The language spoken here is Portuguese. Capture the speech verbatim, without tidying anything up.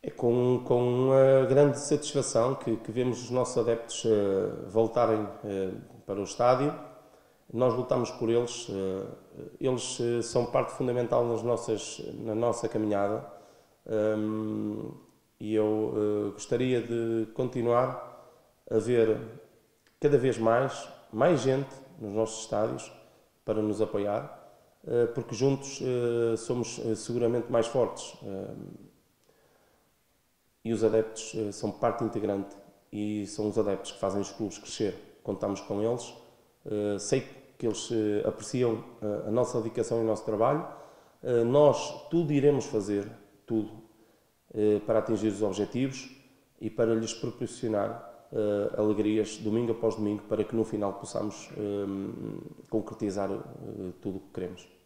É com, com uma grande satisfação que, que vemos os nossos adeptos uh, voltarem uh, para o estádio. Nós lutamos por eles, uh, eles uh, são parte fundamental nas nossas, na nossa caminhada, um, e eu uh, gostaria de continuar a ver cada vez mais, mais gente nos nossos estádios para nos apoiar, uh, porque juntos uh, somos uh, seguramente mais fortes. Uh, E os adeptos uh, são parte integrante e são os adeptos que fazem os clubes crescer. Contamos com eles. Uh, sei que eles uh, apreciam uh, a nossa dedicação e o nosso trabalho. Uh, nós tudo iremos fazer, tudo, uh, para atingir os objetivos e para lhes proporcionar uh, alegrias domingo após domingo, para que no final possamos uh, concretizar uh, tudo o que queremos.